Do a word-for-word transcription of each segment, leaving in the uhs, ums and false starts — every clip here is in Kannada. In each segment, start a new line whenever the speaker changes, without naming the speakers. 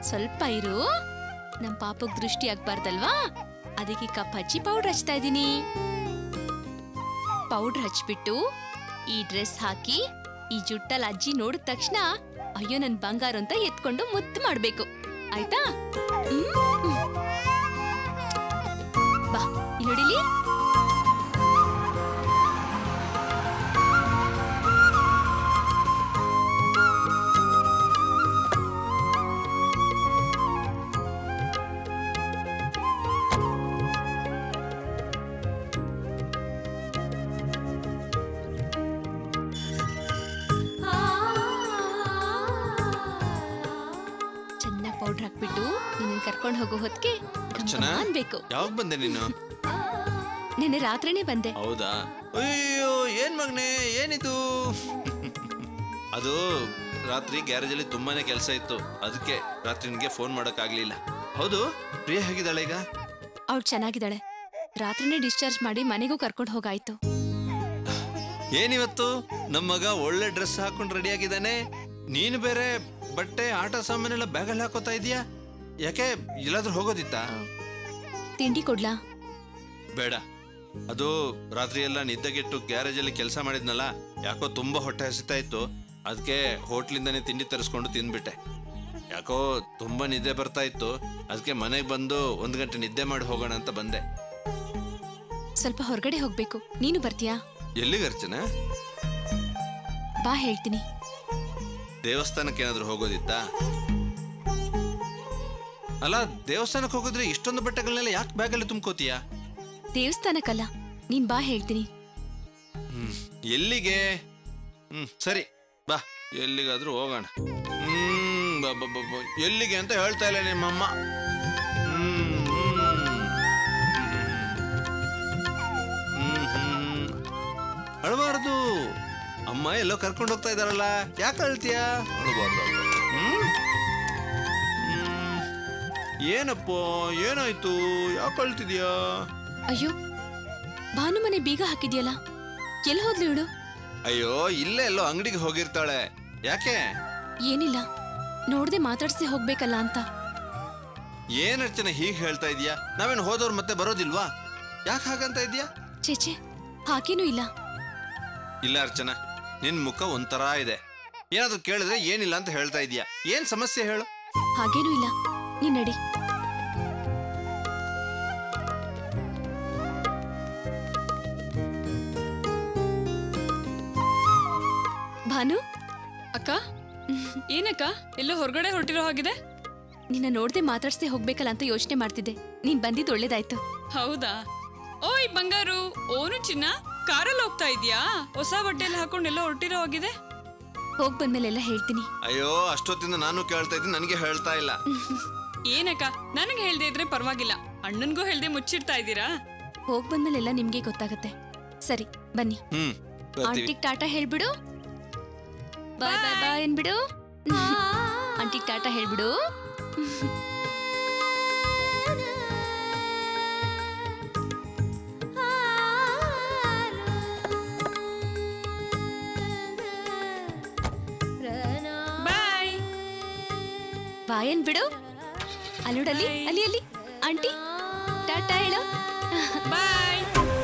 ಸ್ವಲ್ಪ ಇರು. ನಮ್ ಪಾಪಕ್ ದೃಷ್ಟಿ ಆಗ್ಬಾರ್ದಲ್ವಾ, ಅದಕ್ಕೆ ಕಪ್ ಹಚ್ಚಿ ಪೌಡರ್ ಹಚ್ತಾ ಇದೀನಿ. ಪೌಡರ್ ಹಚ್ಬಿಟ್ಟು ಈ ಡ್ರೆಸ್ ಹಾಕಿ ಈ ಜುಟ್ಟಲ್ಲಿ ಅಜ್ಜಿ ನೋಡಿದ ತಕ್ಷಣ ಅಯ್ಯೋ ನನ್ ಬಂಗಾರ ಅಂತ ಎತ್ಕೊಂಡು ಮುದ್ದು ಮಾಡ್ಬೇಕು, ಆಯ್ತಾ? ಬಾ ಇಲ್ಲಿ ನೋಡಿಲಿ. ಪೌಡರ್ ಹಾಕ್ಬಿಟ್ಟು ನಿನ್ನ ಕರ್ಕೊಂಡು ಹೋಗೋ ಹೊತ್ತಿಗೆ ಅನ್ಬೇಕು.
ಯಾವಾಗ ಬಂದೆ ನೀನು?
ನಿನ್ನೆ ರಾತ್ರಿನೇ ಬಂದೆ.
ಹೌದಾ? ಅಯ್ಯೋ ಏನ್ ಮಗನೇ, ಏನಿದು? ಅದು ರಾತ್ರಿ ಗ್ಯಾರೇಜ್ ಅಲ್ಲಿ ತುಂಬಾನೇ ಕೆಲಸ ಇತ್ತು, ಅದಕ್ಕೆ ರಾತ್ರಿ ನಿನ್ಗೆ ಫೋನ್ ಮಾಡಕ್ ಆಗ್ಲಿಲ್ಲ. ಹೌದು, ಪ್ರಿಯ ಹೇಗಿದ್ದಾಳೆ ಈಗ?
ಅವಳು ಚೆನ್ನಾಗಿದ್ದಾಳೆ. ರಾತ್ರಿನೇ ಡಿಸ್ಚಾರ್ಜ್ ಮಾಡಿ ಮನೆಗೂ ಕರ್ಕೊಂಡು ಹೋಗಾಯ್ತು.
ಏನಿವತ್ತು ನಮ್ಮ ಮಗ ಒಳ್ಳೆ ಡ್ರೆಸ್ ಹಾಕೊಂಡು ರೆಡಿ ಆಗಿದ್ದಾನೆ, ನೀನು ಬೇರೆ ಬಟ್ಟೆ ಆಟ ಸಾಮಾನೆಲ್ಲ ಬ್ಯಾಗಲ್ಲಿ ಹಾಕೋತಾ ಇದೀಯಾ? ಯಾಕೆ, ಎಲ್ಲಾದ್ರೂ ಹೋಗೋದಿತ್ತಾ?
ತಿಂಡಿ ಕೊಡ್ಲಾ?
ಬೇಡ, ಅದು ರಾತ್ರಿ ಎಲ್ಲ ನಿದ್ದೆಗೆಟ್ಟು ಗ್ಯಾರೇಜ್ ಅಲ್ಲಿ ಕೆಲಸ ಮಾಡಿದ್ನಲ್ಲ, ಯಾಕೋ ತುಂಬಾ ಹೊಟ್ಟೆ ಹಸಿತಾ ಇತ್ತು, ಅದಕ್ಕೆ ಹೋಟ್ಲಿಂದಾನೇ ತಿಂಡಿ ತರಿಸ್ಕೊಂಡು ತಿಂದ್ಬಿಟ್ಟೆ. ಯಾಕೋ ತುಂಬಾ ನಿದ್ದೆ ಬರ್ತಾ ಇತ್ತು, ಅದಕ್ಕೆ ಮನೆಗೆ ಬಂದು ಒಂದ್ ಗಂಟೆ ನಿದ್ದೆ ಮಾಡಿ ಹೋಗೋಣ ಅಂತ ಬಂದೆ.
ಸ್ವಲ್ಪ ಹೊರಗಡೆ ಹೋಗ್ಬೇಕು, ನೀನು ಬರ್ತೀಯಾ?
ಎಲ್ಲಿಗೆ ಅರ್ಚನಾ?
ಬಾ ಹೇಳ್ತೀನಿ.
ದೇವಸ್ಥಾನಕ್ಕೆ ಏನಾದ್ರು ಹೋಗೋದಿತ್ತಾ? ಅಲ್ಲ, ದೇವಸ್ಥಾನಕ್ಕೆ ಹೋಗಿದ್ರೆ ಇಷ್ಟೊಂದು ಬಟ್ಟೆಗಳನ್ನೆಲ್ಲ ಯಾಕೆ ಬ್ಯಾಗಲ್ಲಿ ತುಂಬ್ಕೋತೀಯ?
ದೇವಸ್ಥಾನಕ್ಕಲ್ಲ, ನೀನ್ ಬಾ ಹೇಳ್ತೀನಿ.
ಹ್ಮ್ ಎಲ್ಲಿಗೆ? ಹ್ಮ್ ಸರಿ ಬಾ, ಎಲ್ಲಿಗಾದ್ರೂ ಹೋಗೋಣ. ಹ್ಮ್ ಬಾ, ಎಲ್ಲಿಗೆ ಅಂತ ಹೇಳ್ತಾ ಇಲ್ಲ ನಿಮ್ಮಮ್ಮ. ಹ್ಮ್ ಹ್ಮ್ ಹ್ಮ್ ಅಳಬಾರ್ದು, ಅಮ್ಮ ಎಲ್ಲೋ ಕರ್ಕೊಂಡು ಹೋಗ್ತಾ ಇದಾರಲ್ಲ, ಯಾಕೆ ಅಳ್ತೀಯ? ಅಳಬಾರ್ದು. ಹ್ಮ್ ಏನಪ್ಪ, ಏನಾಯ್ತು, ಯಾಕೆ ಅಳ್ತಿದ್ಯಾ?
ಅಯ್ಯೋ, ಭಾನು ಮನೆ ಬೀಗ ಹಾಕಿದ್ಯಲ್ಲ, ಎಲ್ಲಿ ಹೋದ್ಲು ಇವಳು?
ಅಯ್ಯೋ, ಇಲ್ಲೇ ಎಲ್ಲೋ ಅಂಗಡಿಗೆ ಹೋಗಿರ್ತಾಳೆ. ಯಾಕೆ?
ಏನಿಲ್ಲ, ನೋಡ್ದೆ ಮಾತಾಡ್ಸಿ ಹೋಗ್ಬೇಕಲ್ಲ ಅಂತ.
ಏನ್ ಅರ್ಚನೆ ಹೀಗೆ ಹೇಳ್ತಾ ಇದೀಯಾ? ನಾವೇನು ಹೋದವ್ರು ಮತ್ತೆ ಬರೋದಿಲ್ವಾ? ಯಾಕೆ ಹಾಗಂತ ಇದೀಯಾ?
ಚೇಚೆ, ಹಾಗೇನೂ ಇಲ್ಲ.
ಇಲ್ಲ ಅರ್ಚನಾ, ನಿನ್ ಮುಖ ಒಂಥರ ಇದೆ. ಏನಾದ್ರು ಕೇಳಿದ್ರೆ ಏನಿಲ್ಲ ಅಂತ ಹೇಳ್ತಾ ಇದೀಯಾ. ಏನ್ ಸಮಸ್ಯೆ ಹೇಳು?
ಹಾಗೇನೂ ಇಲ್ಲ, ನೀನ್ ನಡಿ. ಭಾನು
ಅಕ್ಕ, ಏನಕ್ಕ ಎಲ್ಲೋ ಹೊರಗಡೆ ಹೊರಟಿರೋ ಹಾಗಿದೆ?
ನಿನ್ನ ನೋಡ್ದೆ ಮಾತಾಡ್ಸದೆ ಹೋಗ್ಬೇಕಲ್ಲ ಅಂತ ಯೋಚನೆ ಮಾಡ್ತಿದ್ದೆ, ನೀನ್ ಬಂದಿದ್ದು ಒಳ್ಳೇದಾಯ್ತು.
ಹೌದಾ? ಓಯ್ ಬಂಗಾರು, ಓನು ಚಿನ್ನ, ಕಾರಲ್ಲಿ ಹೋಗ್ತಾ ಇದೀಯಾ? ಹೊಸ ಬಟ್ಟೆಲ್ಲ ಹಾಕೊಂಡು ಎಲ್ಲೋ ಹೊರಟಿರೋ ಹಾಗಿದೆ.
ಹೋಗ್ ಬಂದ್ಮೇಲೆಲ್ಲ ಹೇಳ್ತೀನಿ.
ಅಯ್ಯೋ, ಅಷ್ಟೊತ್ತಿಂದ ನಾನು ಕೇಳ್ತಾ ಇದ್ದೀನಿ, ನನಗೆ ಹೇಳ್ತಾ ಇಲ್ಲ.
ಏನಕ್ಕ, ನನಗೆ ಹೇಳ್ದೆ ಇದ್ರೆ ಪರವಾಗಿಲ್ಲ, ಅಣ್ಣನ್ಗೂ ಹೇಳ್ದೆ ಮುಚ್ಚಿಡ್ತಾ ಇದ್ದೀರಾ?
ಹೋಗ್ ಬಂದ್ಮೇಲೆಲ್ಲ ನಿಮ್ಗೆ ಗೊತ್ತಾಗತ್ತೆ. ಸರಿ ಬನ್ನಿ.
ಹ್ಮ್
ಆಂಟಿಗ್ ಟಾಟಾ ಹೇಳ್ಬಿಡು. ಬಾಯ್ ಬಾಯ್ ಬಾಯ್ ಅನ್ಬಿಡು. ಆಂಟಿಗ್ ಟಾಟಾ ಹೇಳ್ಬಿಡು.
ಬಾಯ್
ಬಾಯ್ ಅನ್ಬಿಡು. ಅಲ್ಲೋಡಲ್ಲಿ, ಅಲ್ಲಿ ಅಲ್ಲಿ ಆಂಟಿ ಟಾಟಾ ಹೇಳು.
ಬಾಯ್.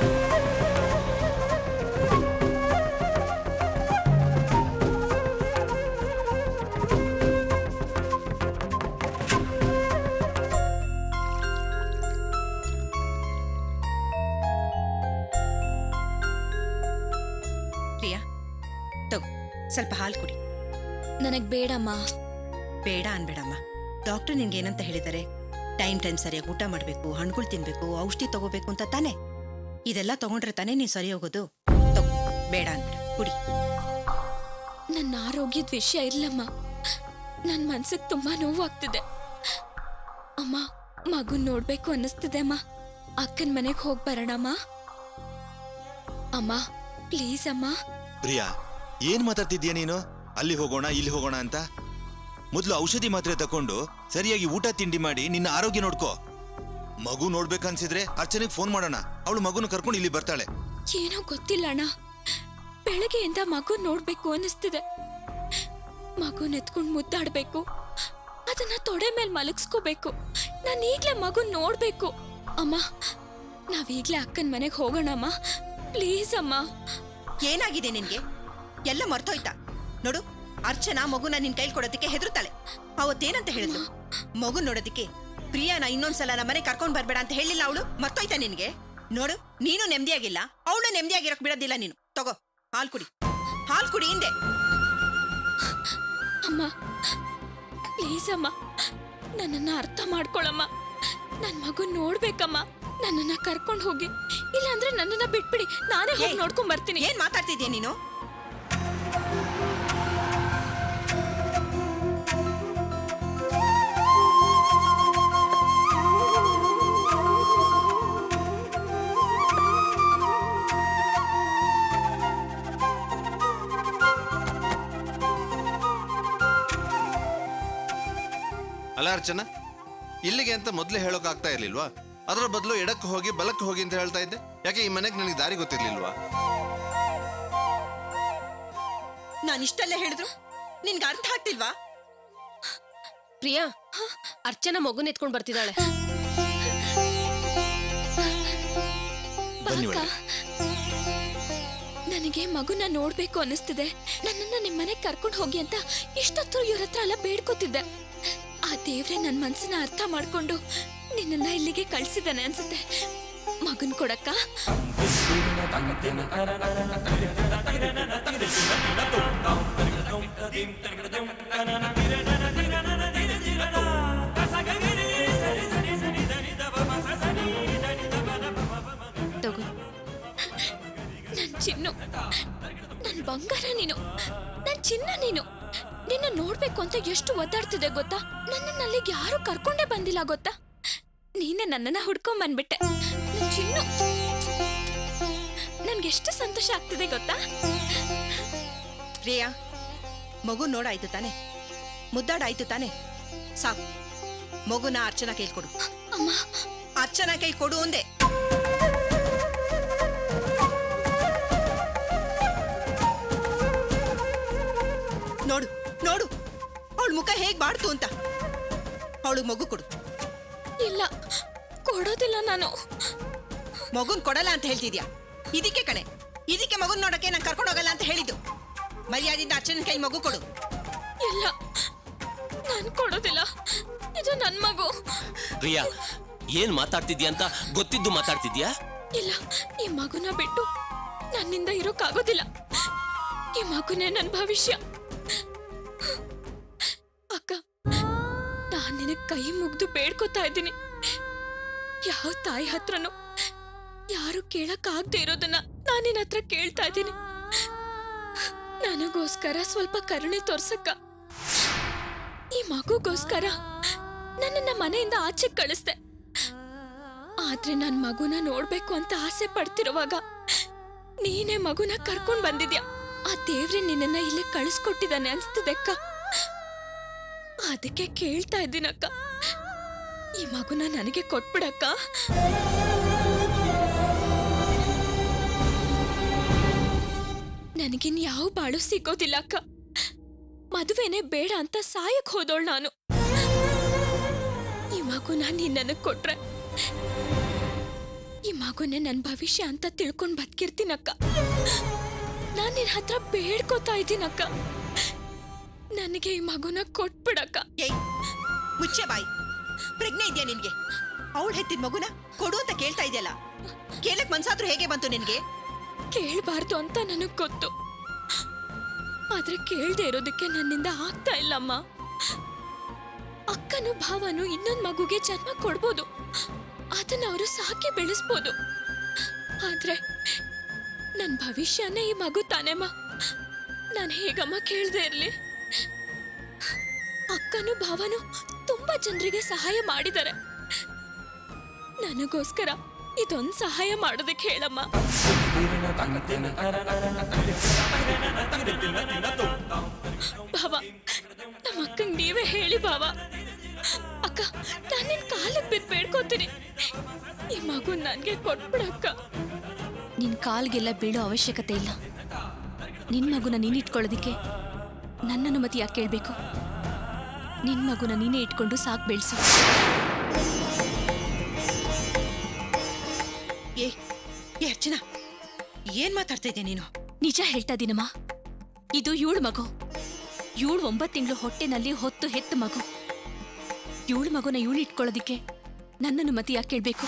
ಪ್ರಿಯಾ, ತಗೋ ಸ್ವಲ್ಪ ಹಾಲು ಕುಡಿ.
ನನಗ್ ಬೇಡಮ್ಮ.
ಬೇಡ ಅನ್ಬೇಡಮ್ಮ, ಡಾಕ್ಟರ್ ನಿನ್ಗೆ ಏನಂತ ಹೇಳಿದ್ದಾರೆ? ಟೈಮ್ ಟೈಮ್ ಸರಿಯಾಗಿ ಊಟ ಮಾಡಬೇಕು, ಹಣ್ಣುಗಳು ತಿನ್ಬೇಕು, ಔಷಧಿ ತಗೋಬೇಕು ಅಂತ ತಾನೆ. ಇದೆಲ್ಲ ತಗೊಂಡ್ರೆ ತಾನೇ ನೀನ್ ಸರಿ ಹೋಗೋದು. ತಗೋ, ಬೇಡ ಅನ್ಬೇಡ, ಕುಡಿ.
ನನ್ನ ಆರೋಗ್ಯದ ವಿಷಯ ಇರ್ಲಮ್ಮ, ನನ್ ಮನ್ಸಿಗೆ ತುಂಬಾ ನೋವಾಗ್ತಿದೆ ಅಮ್ಮ. ಮಗುನ್ ನೋಡ್ಬೇಕು ಅನ್ನಿಸ್ತಿದೆ ಅಮ್ಮ. ಅಕ್ಕನ ಮನೆಗೆ ಹೋಗ್ ಬರೋಣಮ್ಮ. ಅಮ್ಮ ಪ್ಲೀಸ್ ಅಮ್ಮ.
ಪ್ರಿಯಾ, ಏನ್ ಮಾತಾಡ್ತಿದ್ಯಾ ನೀನು? ಅಲ್ಲಿ ಹೋಗೋಣ ಇಲ್ಲಿ ಹೋಗೋಣ ಅಂತ. ಮೊದ್ಲು ಔಷಧಿ ಮಾತ್ರೆ ತಕೊಂಡು ಸರಿಯಾಗಿ ಊಟ ತಿಂಡಿ ಮಾಡಿ ನಿನ್ನ ಆರೋಗ್ಯ ನೋಡ್ಕೋ. ಮಗು ನೋಡ್ಬೇಕನ್ಸಿದ್ರೆ ಅರ್ಚನೆಗೆ ಫೋನ್ ಮಾಡೋಣ, ಅವಳು ಮಗುನ ಕರ್ಕೊಂಡು ಇಲ್ಲಿ ಬರ್ತಾಳೆ.
ಏನೋ ಗೊತ್ತಿಲ್ಲ ಅಣ್ಣ, ಬೆಳಗ್ಗೆಯಿಂದ ಮಗು ನೋಡ್ಬೇಕು ಅನ್ನಿಸ್ತಿದೆ. ಮಗುನ್ ಎತ್ಕೊಂಡು ಮುದ್ದಾಡ್ಬೇಕು, ಅದನ್ನ ತೊಡೆ ಮೇಲೆ ಮಲಗಿಸ್ಕೋಬೇಕು. ನಾನು ಈಗ್ಲೇ ಮಗು ನೋಡ್ಬೇಕು. ಅಮ್ಮ, ನಾವೀಗ್ಲೇ ಅಕ್ಕನ ಮನೆಗೆ ಹೋಗೋಣಮ್ಮ, ಪ್ಲೀಸ್ ಅಮ್ಮ.
ಏನಾಗಿದೆ ನಿನ್ಗೆ? ಎಲ್ಲ ಮರ್ತೋಯ್ತಾ? ನೋಡು, ಅರ್ಚನಾ ಮಗುನ ನಿನ್ ಕೈಲಿ ಕೊಡೋದಕ್ಕೆ ಹೆದರ್ತಾಳೆ. ಅವತ್ತೇನಂತ ಹೇಳಿದ್ಲು? ಮಗು ನೋಡೋದಕ್ಕೆ ಪ್ರಿಯಾನ ಇನ್ನೊಂದ್ಸಲ ನಮ್ಮ ಮನೆ ಕರ್ಕೊಂಡ್ ಬರ್ಬೇಡ ಅಂತ ಹೇಳಿಲ್ಲ ಅವಳು? ಮರ್ತೋಯ್ತಾ ನಿನ್ಗೆ? ನೋಡು, ನೀನು ನೆಮ್ಮದಿಯಾಗಿಲ್ಲ, ಅವಳು ನೆಮ್ಮದಿಯಾಗಿರಕ್ ಬಿಡೋದಿಲ್ಲ ನೀನು. ತಗೋ, ಹಾಲ್ ಕುಡಿ, ಹಾಲ್ ಕುಡಿ ಹಿಂದೆ.
ಅಮ್ಮ ಪ್ಲೀಸ್ ಅಮ್ಮ, ನನ್ನನ್ನ ಅರ್ಥ ಮಾಡ್ಕೊಳಮ್ಮ. ನನ್ ಮಗು ನೋಡ್ಬೇಕಮ್ಮ, ನನ್ನನ್ನ ಕರ್ಕೊಂಡು ಹೋಗಿ. ಇಲ್ಲಾಂದ್ರೆ ನನ್ನನ್ನ ಬಿಟ್ಬಿಡಿ, ನಾನೇ ಹೋಗಿ ನೋಡ್ಕೊಂಡ್ ಬರ್ತೀನಿ.
ಏನ್ ಮಾತಾಡ್ತಿದ್ಯಾ ನೀನು?
ಅಲ್ಲ ಅರ್ಚನಾ, ಇಲ್ಲಿಗೆ ಅಂತ ಮೊದಲೇ ಹೇಳೋಕೆ ಆಗ್ತಾ ಇರ್ಲಿಲ್ವಾ? ಅದರ ಬದಲು ಎಡಕ್ಕೆ ಹೋಗಿ ಬಲಕ್ಕೆ ಹೋಗಿ ಅಂತ ಹೇಳ್ತಾ ಇದ್ದೆ. ಯಾಕೆ ಈ ಮನೆಗೆ ನನಗೆ ದಾರಿ ಗೊತ್ತಿರ್ಲಿಲ್ವಾ?
ನಾನು ಇಷ್ಟಲ್ಲೇ ಹೇಳಿದ್ರು ನಿನ್ಗೆ ಅರ್ಥ ಆಗ್ತಿಲ್ವಾ?
ಪ್ರಿಯಾ, ಅರ್ಚನಾ ಮಗುನ ಎತ್ಕೊಂಡ್ ಬರ್ತಿದ್ದಾಳೆ.
ನನಗೆ ಮಗುನ ನೋಡ್ಬೇಕು ಅನಿಸ್ತಿದೆ. ನನ್ನನ್ನ ನಿಮ್ಮನೆಗೆ ಕರ್ಕೊಂಡು ಹೋಗಿ ಅಂತ ಇಷ್ಟೊತ್ತು ಇವ್ರ ಹತ್ರ ಎಲ್ಲ ಬೇಡ್ಕೋತಿದ್ದೆ. ಆ ದೇವ್ರೆ ನನ್ನ ಮನ್ಸನ್ನ ಅರ್ಥ ಮಾಡ್ಕೊಂಡು ನಿನ್ನನ್ನ ಇಲ್ಲಿಗೆ ಕಳ್ಸಿದ್ದಾನೆ ಅನ್ಸುತ್ತೆ. ಮಗನ್ ಕೊಡಕ್ಕ? ತಗೋ, ನನ್ ಚಿನ್ನು, ನನ್ ಬಂಗಾರ ನೀನು, ನನ್ ಚಿನ್ನ ನೀನು. ನಿನ್ನ ನೋಡ್ಬೇಕು ಅಂತ ಎಷ್ಟು ಒದ್ದಾಡ್ತಿದೆ ಗೊತ್ತಾ? ನನ್ನನ್ನ ಅಲ್ಲಿಗೆ ಯಾರು ಕರ್ಕೊಂಡೇ ಬಂದಿಲ್ಲ ಗೊತ್ತಾ? ನೀನೆ ನನ್ನನ್ನ ಹುಡ್ಕೊಂಡ್ ಬಂದ್ಬಿಟ್ಟೆ. ನನ್ ಚಿನ್ನು, ನನ್ಗೆಷ್ಟು ಸಂತೋಷ ಆಗ್ತಿದೆ ಗೊತ್ತಾ?
ಪ್ರಿಯಾ, ಮಗು ನೋಡಾಯ್ತು ತಾನೆ, ಮುದ್ದಾಡಾಯ್ತು ತಾನೆ, ಸಾಕು. ಮಗುನ ಅರ್ಚನಾ ಕೈಲಿ ಕೊಡು.
ಅಮ್ಮ,
ಅರ್ಚನಾ ಕೈ ಕೊಡು ಅಂದೆ. ನೋಡು ನೋಡು, ಅವಳ ಮುಖ ಹೇಗ್ ಬಾಡ್ತು ಅಂತ. ಅವಳು ಮಗು ಕೊಡು.
ಇಲ್ಲ, ಕೊಡೋದಿಲ್ಲ ನಾನು.
ಮಗುನ್ ಕೊಡಲ್ಲ ಅಂತ ಹೇಳ್ತಿದ್ಯಾ? ಇದಕ್ಕೆ ಕಣೆ, ಇದಕ್ಕೆ ಮಗುನ್ ನೋಡಕ್ಕೆ ನಾನು ಕರ್ಕೊಂಡು ಹೋಗಲ್ಲ ಅಂತ ಹೇಳಿದ್ದು. ಮರ್ಯಾದಿಂದ ಅರ್ಚನಾ ಕೈ ಮಗು ಕೊಡು.
ಇಲ್ಲ, ನಾನು ಕೊಡೋದಿಲ್ಲ. ಇದು ನನ್ ಮಗು.
ಪ್ರಿಯಾ, ಏನ್ ಮಾತಾಡ್ತಿದ್ಯಾ ಅಂತ ಗೊತ್ತಿದ್ದು ಮಾತಾಡ್ತಿದ್ಯಾ?
ಇಲ್ಲ, ಈ ಮಗುನ ಬಿಟ್ಟು ನನ್ನಿಂದ ಇರೋಕ್ಕಾಗೋದಿಲ್ಲ. ಈ ಮಗುನೇ ನನ್ನ ಭವಿಷ್ಯ. ಅಕ್ಕ, ನಾನ್ ನಿನಗ್ ಕೈ ಮುಗ್ದು ಬೇಡ್ಕೋತಾ ಇದ್ದೀನಿ. ಯಾವ ತಾಯಿ ಹತ್ರನು ಯಾರು ಕೇಳಕ್ ಆಗದೆ ಇರೋದನ್ನ ನಾನು ನಿನ್ನ ಹತ್ರ ಕೇಳ್ತಾ ಇದ್ದೀನಿ. ನನಗೋಸ್ಕರ ಸ್ವಲ್ಪ ಕರುಣೆ ತೋರ್ಸಕ್ಕ. ಈ ಮಗುಗೋಸ್ಕರ ನನ್ನನ್ನ ಮನೆಯಿಂದ ಆಚೆ ಕಳಿಸ್ದೆ. ಆದ್ರೆ ನನ್ ಮಗುನ ನೋಡ್ಬೇಕು ಅಂತ ಆಸೆ ಪಡ್ತಿರುವಾಗ ನೀನೇ ಮಗುನ ಕರ್ಕೊಂಡ್ ಬಂದಿದ್ಯಾ. ಆ ದೇವ್ರೆ ನಿನ್ನನ್ನ ಇಲ್ಲೇ ಕಳಿಸ್ಕೊಟ್ಟಿದ್ದಾನೆ ಅನ್ಸ್ತಿದೆ ಅಕ್ಕ. ಅದಕ್ಕೆ ಕೇಳ್ತಾ ಇದ್ದೀನಕ್ಕ, ಈ ಮಗುನ ನನಗೆ ಕೊಟ್ಬಿಡಕ್ಕ. ನನಗಿನ್ ಯಾವ ಬಾಳು ಸಿಗೋದಿಲ್ಲ ಅಕ್ಕ. ಮದುವೆನೆ ಬೇಡ ಅಂತ ಸಾಯಕ್ ಹೋದೋಳ್ ನಾನು. ಈ ಮಗುನ ನೀನ್ ನನಗ್ ಕೊಟ್ರೆ ಈ ಮಗುನೇ ನನ್ ಭವಿಷ್ಯ ಅಂತ ತಿಳ್ಕೊಂಡ್ ಬದುಕಿರ್ತೀನಕ್ಕ. ನಾನ್ ನಿನ್ ಹತ್ರ ಬೇಡ್ಕೋತಾ ಇದ್ದೀನಕ್ಕ, ನನಗೆ ಈ ಮಗುನ ಕೊಟ್ಬಿಡಕ್ಕ.
ಏಯ್, ಮುಚ್ಚೆ ಬಾಯಿ. ಪ್ರಜ್ಞೆ ಇದೆಯಾ ನಿನ್ಗೆ? ಅವಳು ಹೆತ್ತಿದ ಮಗುನ ಕೊಡು ಅಂತ ಕೇಳ್ತಾ ಇದೆಯಲ್ಲ, ಕೇಳಕ್ ಮನ್ಸಾದ್ರೂ ಹೇಗೆ ಬಂತು ನಿನ್ಗೆ?
ಕೇಳ್ಬಾರ್ದು ಅಂತ ನನಗ್ ಗೊತ್ತು, ಆದ್ರೆ ಕೇಳ್ದೆ ಇರೋದಕ್ಕೆ ನನ್ನಿಂದ ಆಗ್ತಾ ಇಲ್ಲಮ್ಮ. ಅಕ್ಕನು ಭಾವನು ಇನ್ನೊಂದ್ ಮಗುಗೆ ಜನ್ಮ ಕೊಡ್ಬೋದು, ಅದನ್ನ ಅವರು ಸಾಕಿ ಬೆಳೆಸ್ಬೋದು. ಆದ್ರೆ ನನ್ ಭವಿಷ್ಯನೇ ಈ ಮಗು ತಾನೇಮ್ಮ. ನಾನು ಹೇಗಮ್ಮ ಕೇಳ್ದೆ ಇರ್ಲಿ? ಅಕ್ಕನು ಭಾವನು ತುಂಬಾ ಜನರಿಗೆ ಸಹಾಯ ಮಾಡಿದ್ದಾರೆ. ನನಗೋಸ್ಕರ ಇದೊಂದು ಸಹಾಯ ಮಾಡೋದಕ್ಕೆ ಹೇಳಮ್ಮ. ಭಾವ, ನಮ್ಮ ಅಕ್ಕಂಗೆ ನೀವೇ ಹೇಳಿ ಭಾವ. ಅಕ್ಕ, ನಾನು ನಿನ್ ಕಾಲಕ್ಕೆ ಬಿದ್ದು ಬೇಡ್ಕೋತೀನಿ, ಈ ಮಗು ನನ್ಗೆ ಕೊಟ್ಬಿಡಕ್ಕ.
ನಿನ್ ಕಾಲ್ಗೆಲ್ಲ ಬೀಳೋ ಅವಶ್ಯಕತೆ ಇಲ್ಲ. ನಿನ್ ಮಗುನ ನೀನ್ ಇಟ್ಕೊಳ್ಳೋದಿಕ್ಕೆ ನನ್ನ ಅನುಮತಿ ಯಾಕೆ ಕೇಳ್ಬೇಕು? ನಿನ್ ಮಗುನ ನೀನೇ ಇಟ್ಕೊಂಡು ಸಾಕ್ ಬೆಳ್ಸು.
ಏ ಏ ಅರ್ಚನಾ, ಏನ್ ಮಾತಾಡ್ತಾ ಇದ್ದೆ ನೀನು?
ನಿಜ ಹೇಳ್ತಾ ಇದೀನಮ್ಮ, ಇದು ಇವಳು ಮಗು. ಇವಳು ಒಂಬತ್ತು ತಿಂಗಳು ಹೊಟ್ಟೆನಲ್ಲಿ ಹೊತ್ತು ಹೆತ್ತು ಮಗು. ಇವಳು ಮಗುನ ಇವಳು ಇಟ್ಕೊಳ್ಳೋದಿಕ್ಕೆ ನನ್ನನ್ನು ಮತ್ತೆ ಯಾಕೆ ಕೇಳ್ಬೇಕು?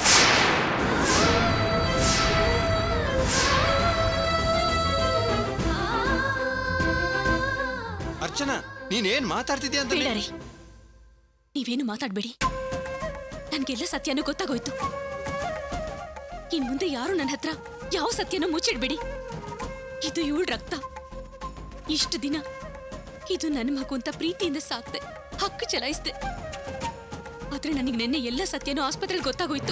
ಅರ್ಚನಾ, ನೀನೇನ್ ಮಾತಾಡ್ತಿದ್ಯಾ ಅಂತ?
ಬೇಡ ರೀ, ನೀವೇನು ಮಾತಾಡ್ಬೇಡಿ. ನನ್ಗೆಲ್ಲ ಸತ್ಯನೂ ಗೊತ್ತಾಗೋಯ್ತು. ಇನ್ ಮುಂದೆ ಯಾರು ನನ್ನ ಹತ್ರ ಯಾವ ಸತ್ಯನೂ ಮುಚ್ಚಿಡ್ಬೇಡಿ. ಇದು ಇವಳು ರಕ್ತ. ಇಷ್ಟು ದಿನ ಇದು ನನ್ನ ಮಗು ಅಂತ ಪ್ರೀತಿಯಿಂದ ಸಾಕ್ತೆ, ಹಕ್ಕು ಚಲಾಯಿಸ್ದೆ. ಆದ್ರೆ ನನಗೆ ನಿನ್ನೆ ಎಲ್ಲ ಸತ್ಯನೂ ಆಸ್ಪತ್ರೆಯಲ್ಲಿ ಗೊತ್ತಾಗೋಯ್ತು.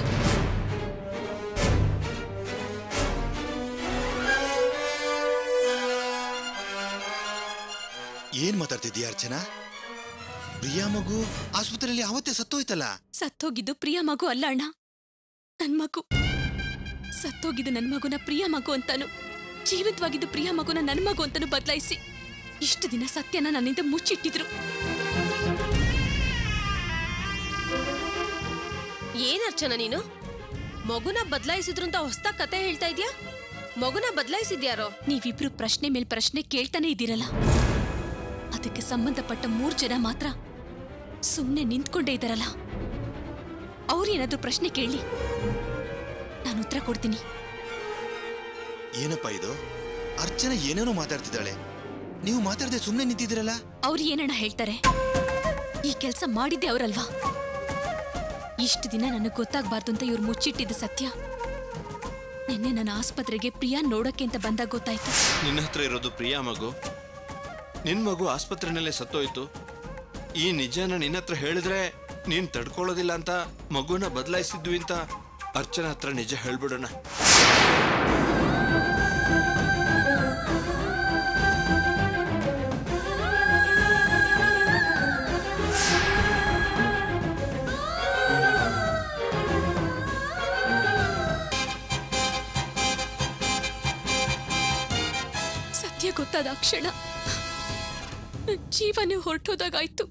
ಏನ್ ಮಾತಾಡ್ತಿದ್ಯಾ ಅರ್ಚನಾ? ಪ್ರಿಯಾ ಮಗು ಆಸ್ಪತ್ರೆಯಲ್ಲಿ ಅವತ್ತೇ ಸತ್ತೋಯ್ತಲ್ಲ.
ಸತ್ತೋಗಿದ್ದು ಪ್ರಿಯಾ ಮಗು ಅಲ್ಲ ಅಣ್ಣ, ನನ್ ಮಗು. ಸತ್ತೋಗಿದ್ದು ನನ್ ಮಗುನ ಪ್ರಿಯಾ ಮಗು ಅಂತಾನು, ಜೀವಿತವಾಗಿದ್ದು ಪ್ರಿಯಾ ಮಗುನ ನನ್ ಮಗು ಅಂತಾನು ಬದಲಾಯಿಸಿ ಇಷ್ಟು ದಿನ ಸತ್ಯನ ನನ್ನಿಂದ ಮುಚ್ಚಿಟ್ಟಿದ್ರು.
ಏನ್ ಅರ್ಚನಾ ನೀನು ಮಗುನ ಬದಲಾಯಿಸಿದ್ರು ಅಂತ ಹೊಸ ಕತೆ ಹೇಳ್ತಾ ಇದ್ಯಾ? ಮಗುನ ಬದಲಾಯಿಸಿದ್ಯಾರೋ?
ನೀವಿಬ್ರು ಪ್ರಶ್ನೆ ಮೇಲ್ ಪ್ರಶ್ನೆ ಕೇಳ್ತಾನೆ ಇದ್ದೀರಲ್ಲ, ಅದಕ್ಕೆ ಸಂಬಂಧಪಟ್ಟ ಮೂರ್ ಜನ ಮಾತ್ರ ಸುಮ್ನೆ ನಿಂತ್ಕೊಂಡೇ ಇದ್ದಾರಲ್ಲ. ಅವ್ರೇನಾದ್ರೂ ಪ್ರಶ್ನೆ ಕೇಳಿ, ನಾನು ಉತ್ತರ ಕೊಡ್ತೀನಿ.
ಏನಪ್ಪ ಇದು? ಅರ್ಚನಾ ಏನೇನೋ ಮಾತಾಡ್ತಿದ್ದಾಳೆ, ನೀವು ಮಾತಾಡದೆ ಸುಮ್ಮನೆ ನಿಂತಿದ್ದೀರಲ್ಲ.
ಅವ್ರು ಏನಣ್ಣ ಹೇಳ್ತಾರೆ? ಈ ಕೆಲಸ ಮಾಡಿದ್ದೆ ಅವರಲ್ವಾ? ಇಷ್ಟು ದಿನ ನನಗೆ ಗೊತ್ತಾಗಬಾರ್ದು ಅಂತ ಇವ್ರು ಮುಚ್ಚಿಟ್ಟಿದ್ದ ಸತ್ಯ ನಿನ್ನೆ ನನ್ನ ಆಸ್ಪತ್ರೆಗೆ ಪ್ರಿಯಾ ನೋಡಕ್ಕೆ ಅಂತ ಬಂದಾಗ ಗೊತ್ತಾಯ್ತು.
ನಿನ್ನ ಹತ್ರ ಇರೋದು ಪ್ರಿಯಾ ಮಗು, ನಿನ್ ಮಗು ಆಸ್ಪತ್ರೆನಲ್ಲೇ ಸತ್ತೋಯ್ತು. ಈ ನಿಜನ ನಿನ್ನ ಹತ್ರ ಹೇಳಿದ್ರೆ ನೀನ್ ತಡ್ಕೊಳ್ಳೋದಿಲ್ಲ ಅಂತ ಮಗುನ ಬದಲಾಯಿಸಿದ್ವಿ ಅಂತ ಅರ್ಚನಾ ಹತ್ರ ನಿಜ ಹೇಳ್ಬಿಡೋಣ.
ಸತ್ಯ ಗೊತ್ತಾದ ಕ್ಷಣ ಜೀವನೇ ಹೊರಟೋದಾಗಾಯ್ತು.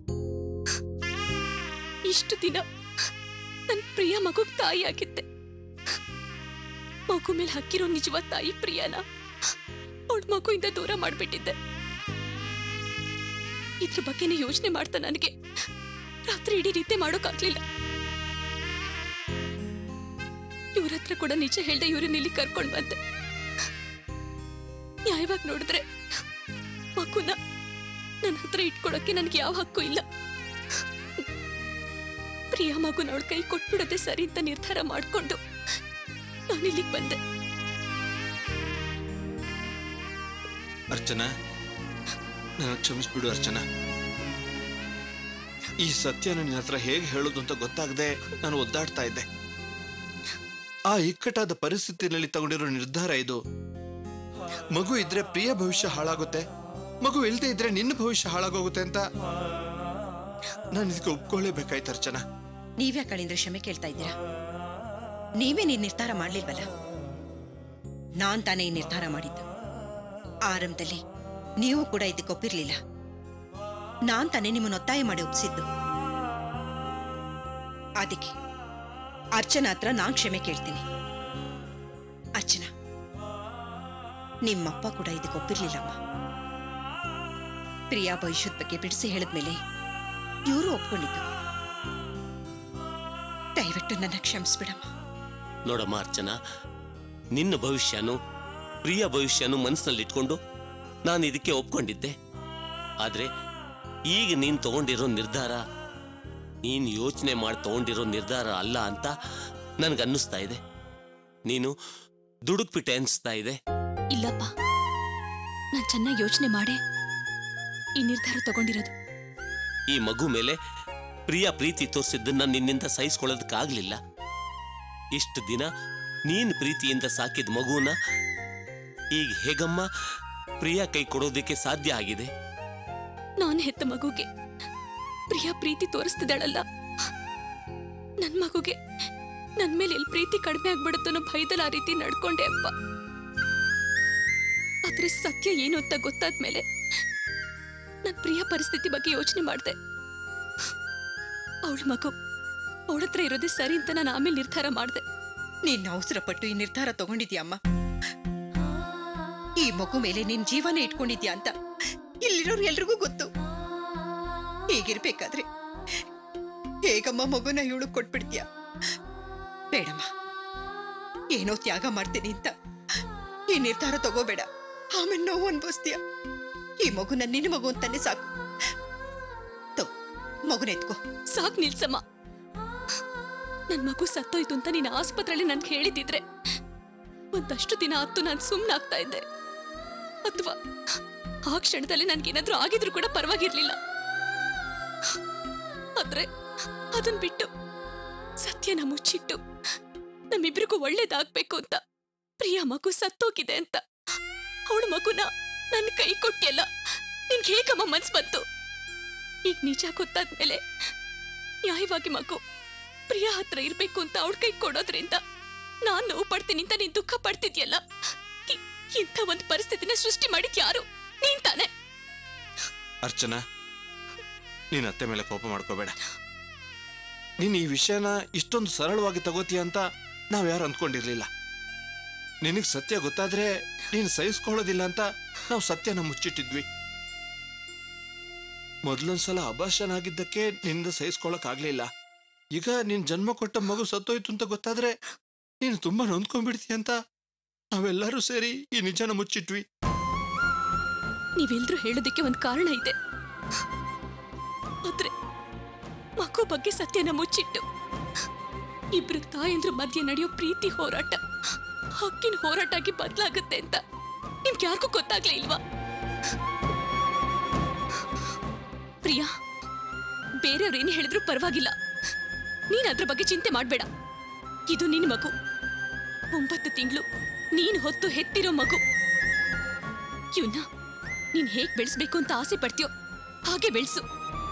ಇಷ್ಟು ದಿನ ನನ್ ಪ್ರಿಯ ಮಗು ತಾಯಿ ಆಗಿದ್ದೆ. ಮಗು ಮೇಲೆ ಹಾಕಿರೋ ನಿಜವಾದ ತಾಯಿ ಪ್ರಿಯಾನ ಅವಳ ಮಗುವಿಂದ ದೂರ ಮಾಡ್ಬಿಟ್ಟಿದ್ದೆ. ಇದ್ರ ಬಗ್ಗೆನೇ ಯೋಚನೆ ಮಾಡ್ತಾ ನನಗೆ ರಾತ್ರಿ ಇಡೀ ನಿದ್ದೆ ಮಾಡೋಕಾಗ್ಲಿಲ್ಲ. ಇವ್ರ ಹತ್ರ ಕೂಡ ನಿಜ ಹೇಳ್ದೆ ಇವ್ರನ್ನ ಇಲ್ಲಿ ಕರ್ಕೊಂಡ್ ಬಂದೆ. ನ್ಯಾಯವಾಗಿ ನೋಡಿದ್ರೆ ಮಗುನ ನನ್ನ ಹತ್ರ ಇಟ್ಕೊಳಕ್ಕೆ ನನ್ಗೆ ಯಾವ ಹಕ್ಕು ಇಲ್ಲ. ಪ್ರಿಯಾ ಮಗುನ ಅವಳ ಕೈ ಕೊಟ್ಬಿಡದೆ ಸರಿ ಅಂತ ನಿರ್ಧಾರ ಮಾಡ್ಕೊಂಡು ನಾನಿಲ್ಲಿಗೆ ಬಂದೆ.
ಅರ್ಚನಾ, ನನ್ನ ಕ್ಷಮಿಸ್ಬಿಡು ಅರ್ಚನಾ. ಈ ಸತ್ಯನ ನಿನ್ನ ಹತ್ರ ಹೇಗೆ ಹೇಳೋದು ಅಂತ ಗೊತ್ತಾಗದೆ ನಾನು ಒದ್ದಾಡ್ತಾ ಇದ್ದೆ. ಆ ಇಕ್ಕಟ್ಟಾದ ಪರಿಸ್ಥಿತಿನಲ್ಲಿ ತಗೊಂಡಿರೋ ನಿರ್ಧಾರ ಇದು. ಮಗು ಇದ್ರೆ ಪ್ರಿಯ ಭವಿಷ್ಯ ಹಾಳಾಗುತ್ತೆ, ಮಗು ಇಲ್ಲದೆ ಇದ್ರೆ ನಿನ್ನ ಭವಿಷ್ಯ ಹಾಳಾಗೋಗುತ್ತೆ ಅಂತ ನಾನು ಇದಕ್ಕೆ ಒಪ್ಕೊಳ್ಳೇಬೇಕಾಯ್ತು ಅರ್ಚನಾ.
ನೀವ್ಯಾ ಕಳಿಂದ್ರೆ ಕ್ಷಮೆ ಕೇಳ್ತಾ ಇದ್ದೀರಾ? ನೀವೇ ನೀನ್ ನಿರ್ಧಾರ ಮಾಡ್ಲಿಲ್ವಲ್ಲ, ನಾನ್ ತಾನೇ ಈ ನಿರ್ಧಾರ ಮಾಡಿದ್ದು. ಆರಂಭದಲ್ಲಿ ನೀವು ಕೂಡ ಇದಕ್ಕೆ ಒಪ್ಪಿರ್ಲಿಲ್ಲ. ನಾನ್ ತಾನೇ ನಿಮ್ಮನ್ನು ಒತ್ತಾಯ ಮಾಡಿ ಒಪ್ಸಿದ್ದು. ಅದಕ್ಕೆ ಅರ್ಚನಾ ಹತ್ರ ನಾನ್ ಕ್ಷಮೆ ಕೇಳ್ತೀನಿ. ಅರ್ಚನಾ, ನಿಮ್ಮಪ್ಪ ಕೂಡ ಇದಕ್ಕೆ ಒಪ್ಪಿರ್ಲಿಲ್ಲಮ್ಮ. ಪ್ರಿಯಾ ಭವಿಷ್ಯದ ಬಗ್ಗೆ ಬಿಡಿಸಿ ಹೇಳಿದ್ಮೇಲೆ ಇವರು ಒಪ್ಕೊಂಡಿದ್ದು. ದಯವಿಟ್ಟು ನನ್ನ ಕ್ಷಮಿಸ್ಬಿಡಮ್ಮ.
ನೋಡಮ್ಮ ಅರ್ಚನಾ, ನಿನ್ನ ಭವಿಷ್ಯನು ಪ್ರಿಯ ಭವಿಷ್ಯನು ಮನಸ್ಸಿನಲ್ಲಿಟ್ಕೊಂಡು ನಾನು ಇದಕ್ಕೆ ಒಪ್ಕೊಂಡಿದ್ದೆ. ಆದ್ರೆ ಈಗ ನೀನು ತಗೊಂಡಿರೋ ನಿರ್ಧಾರ ನೀನು ಯೋಚನೆ ಮಾಡಿ ತಗೊಂಡಿರೋ ನಿರ್ಧಾರ ಅಲ್ಲ ಅಂತ ನನಗನ್ನಿಸ್ತಾ ಇದೆ. ನೀನು ದುಡುಕ್ಬಿಟ್ಟೆ ಅನಿಸ್ತಾ ಇದೆ.
ಇಲ್ಲಪ್ಪ, ನಾನ್ ಚೆನ್ನಾಗಿ ಯೋಚನೆ ಮಾಡೇ ಈ ನಿರ್ಧಾರ ತಗೊಂಡಿರೋದು.
ಈ ಮಗು ಮೇಲೆ ಪ್ರಿಯ ಪ್ರೀತಿ ತೋರಿಸಿದ್ದನ್ನ ನಿನ್ನಿಂದ ಸಹಿಸ್ಕೊಳ್ಳೋದಕ್ಕಾಗ್ಲಿಲ್ಲ. ಇಷ್ಟು ದಿನ ನೀನ್ ಪ್ರೀತಿಯಿಂದ ಸಾಕಿದ ಮಗುನ ಈಗ ಹೇಗಮ್ಮ ಪ್ರಿಯ ಕೈ ಕೊಡೋದಕ್ಕೆ ಸಾಧ್ಯ ಆಗಿದೆ?
ನಾನು ಹೆತ್ತ ಮಗುಗೆ ಪ್ರಿಯ ಪ್ರೀತಿ ತೋರಿಸ್ತಿದ್ದಾಳಲ್ಲ, ನನ್ ಮಗುಗೆ ನನ್ ಮೇಲೆ ಎಲ್ಲಿ ಪ್ರೀತಿ ಕಡಿಮೆ ಆಗ್ಬಿಡುತ್ತೋ ಭಯದಲ್ಲಿ ಆ ರೀತಿ ನಡ್ಕೊಂಡೆ ಅಪ್ಪ. ಆದ್ರೆ ಸತ್ಯ ಏನು ಅಂತ ಗೊತ್ತಾದ್ಮೇಲೆ ನನ್ ಪ್ರಿಯ ಪರಿಸ್ಥಿತಿ ಬಗ್ಗೆ ಯೋಚನೆ ಮಾಡ್ದೆ. ಅವಳ ಮಗು ಅವಳ ಹತ್ರ ಇರೋದೇ ಸರಿ ಅಂತ ನಾನು ಆಮೇಲೆ ನಿರ್ಧಾರ ಮಾಡಿದೆ.
ನೀನ್ ಅವಸರ ಪಟ್ಟು ಈ ನಿರ್ಧಾರ ತಗೊಂಡಿದ್ಯಮ್ಮ. ಈ ಮಗು ಮೇಲೆ ನಿನ್ ಜೀವನ ಇಟ್ಕೊಂಡಿದ್ಯಾ ಅಂತ ಇಲ್ಲಿರೋರು ಎಲ್ರಿಗೂ ಗೊತ್ತು. ಹೀಗಿರ್ಬೇಕಾದ್ರೆ ಹೇಗಮ್ಮ ಮಗುನ ಇವಳು ಕೊಟ್ಬಿಡ್ತೀಯ? ಬೇಡಮ್ಮ, ಏನೋ ತ್ಯಾಗ ಮಾಡ್ತೀನಿ ಅಂತ ಈ ನಿರ್ಧಾರ ತಗೋಬೇಡ. ಆಮೇಲೆ ನೋವು ಅನ್ಭವಿಸ್ತೀಯ. ಈ ಮಗುನ ನಿನ್ನ ಮಗು ಅಂತಾನೆ ಸಾಕು. ತಗೋ, ಮಗುನ ಎತ್ಕೋ.
ಸಾಕ್ ನಿಲ್ಸಮ್ಮ. ನನ್ ಮಗು ಸತ್ತೋಯ್ತು ಅಂತ ನೀನು ಆಸ್ಪತ್ರೆಯಲ್ಲಿ ನನ್ಗೆ ಹೇಳಿದಿದ್ರೆ ಒಂದಷ್ಟು ದಿನ ಹತ್ತು ನಾನು ಸುಮ್ಮನಾಗ್ತಾ ಇದ್ದೆ. ಅಥವಾ ಆ ಕ್ಷಣದಲ್ಲಿ ನನ್ಗೇನಾದ್ರೂ ಆಗಿದ್ರು ಕೂಡ ಪರವಾಗಿರ್ಲಿಲ್ಲ. ಆದ್ರೆ ಅದನ್ ಬಿಟ್ಟು ಸತ್ಯನ ಮುಚ್ಚಿಟ್ಟು ನಮ್ಮಿಬ್ರಿಗೂ ಒಳ್ಳೇದಾಗ್ಬೇಕು ಅಂತ ಪ್ರಿಯ ಮಗು ಸತ್ತೋಗಿದೆ ಅಂತ ಅವಳ ಮಗುನ ನನ್ನ ಕೈ ಕೊಟ್ಟಿಯಲ್ಲ, ನಿನ್ಗೆ ಹೇಗಮ್ಮ ಮನ್ಸ್ ಬಂತು? ಈಗ ನಿಜ ಗೊತ್ತಾದ್ಮೇಲೆ ನ್ಯಾಯವಾಗಿ ಮಗು ಪ್ರಿಯ ಹತ್ರ ಇರ್ಬೇಕು ಅಂತ ಅವಳ ಕೈ ಕೊಡೋದ್ರಿಂದ ನಾನ್ ನೋವು ಪಡ್ತೀನಿ ಅಂತ ನೀನ್ ದುಃಖ ಪಡ್ತಿದ್ಯಲ್ಲ. ಇಂಥ ಒಂದು ಪರಿಸ್ಥಿತಿನ ಸೃಷ್ಟಿ ಮಾಡಿದ್ ಯಾರು? ನೀನ್ ತಾನೆ.
ಅರ್ಚನಾ, ನೀನ್ ಅತ್ತೆ ಮೇಲೆ ಕೋಪ ಮಾಡ್ಕೋಬೇಡ. ನೀನ್ ಈ ವಿಷಯನ ಇಷ್ಟೊಂದು ಸರಳವಾಗಿ ತಗೋತೀಯ ಅಂತ ನಾವ್ ಯಾರು ಅಂದ್ಕೊಂಡಿರ್ಲಿಲ್ಲ. ನಿನಗ್ ಸತ್ಯ ಗೊತ್ತಾದ್ರೆ ನೀನ್ ಸಹಿಸ್ಕೊಳ್ಳೋದಿಲ್ಲ ಅಂತ ನಾವು ಸತ್ಯನ ಮುಚ್ಚಿಟ್ಟಿದ್ವಿ. ಮೊದ್ಲೊಂದ್ಸಲ ಅಭಾಷಣ ಆಗಿದ್ದಕ್ಕೆ ನಿನ್ನಿಂದ ಸಹಿಸ್ಕೊಳಕ್ ಆಗ್ಲಿಲ್ಲ. ಈಗ ನಿನ್ ಜನ್ಮ ಕೊಟ್ಟ ಮಗು ಸತ್ತೋಯ್ತು ಅಂತ ಗೊತ್ತಾದ್ರೆ ನೀನು ತುಂಬಾ ನೊಂದ್ಕೊಂಡ್ಬಿಡ್ತೀಯ ಅಂತ ನಾವೆಲ್ಲರೂ ಸೇರಿ ಈ ನಿಜನ ಮುಚ್ಚಿಟ್ವಿ.
ನೀವೆಲ್ರೂ ಹೇಳೋದಕ್ಕೆ ಒಂದ್ ಕಾರಣ ಇದೆ. ಆದ್ರೆ ಮಗು ಬಗ್ಗೆ ಸತ್ಯನ ಮುಚ್ಚಿಟ್ಟು ಇಬ್ರು ತಾಯಂದ್ರ ಮಧ್ಯೆ ನಡೆಯೋ ಪ್ರೀತಿ ಹೋರಾಟ ಹಕ್ಕಿನ ಹೋರಾಟ ಆಗಿ ಬದಲಾಗುತ್ತೆ ಅಂತ ನಿಮ್ಗೆ ಯಾರಿಗೂ ಗೊತ್ತಾಗ್ಲೇ ಇಲ್ವಾ? ಪ್ರಿಯಾ, ಬೇರೆಯವ್ರೇನು ಹೇಳಿದ್ರು ಪರವಾಗಿಲ್ಲ, ನೀನ್ ಅದ್ರ ಬಗ್ಗೆ ಚಿಂತೆ ಮಾಡ್ಬೇಡ. ಇದು ನಿನ್ ಮಗು, ಒಂಬತ್ತು ತಿಂಗಳು ನೀನ್ ಹೊತ್ತು ಹೆತ್ತಿರೋ ಮಗು. ಇವನ್ನ ನೀನ್ ಹೇಗ್ ಬೆಳೆಸ್ಬೇಕು ಅಂತ ಆಸೆ ಪಡ್ತೀಯೋ ಹಾಗೆ ಬೆಳೆಸು.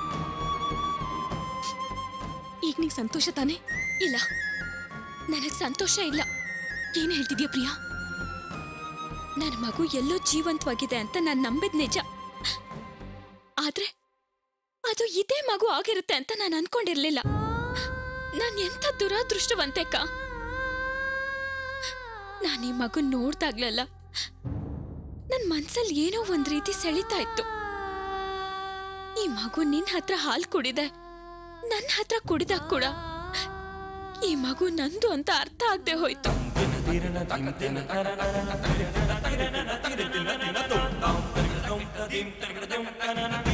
ಈಗ ನೀ ಸಂತೋಷ ತಾನೆ?
ಇಲ್ಲ, ನನಗ್ ಸಂತೋಷ ಇಲ್ಲ.
ಏನ್ ಹೇಳ್ತಿದ್ಯಾ ಪ್ರಿಯಾ?
ನನ್ನ ಮಗು ಎಲ್ಲೋ ಜೀವಂತವಾಗಿದೆ ಅಂತ ನಾನು ನಂಬಿದ್ ನಿಜ. ಆದ್ರೆ ಅದು ಇದೇ ಮಗು ಆಗಿರುತ್ತೆ ಅಂತ ನಾನು ಅನ್ಕೊಂಡಿರ್ಲಿಲ್ಲ. ನಾನು ಎಂಥ ದುರಾದೃಷ್ಟವಂತೆಕ್ಕ. ನಾನು ಈ ಮಗು ನೋಡ್ದಾಗ್ಲಲ್ಲ ನನ್ನ ಮನ್ಸಲ್ಲಿ ಏನೋ ಒಂದ್ ರೀತಿ ಸೆಳಿತಾ ಇತ್ತು. ಈ ಮಗು ನಿನ್ ಹತ್ರ ಹಾಲು ಕುಡಿದೆ, ನನ್ನ ಹತ್ರ ಕುಡಿದಾಗ ಕೂಡ ಈ ಮಗು ನಂದು ಅಂತ ಅರ್ಥ ಆಗದೆ ಹೋಯ್ತು.
ತೀರ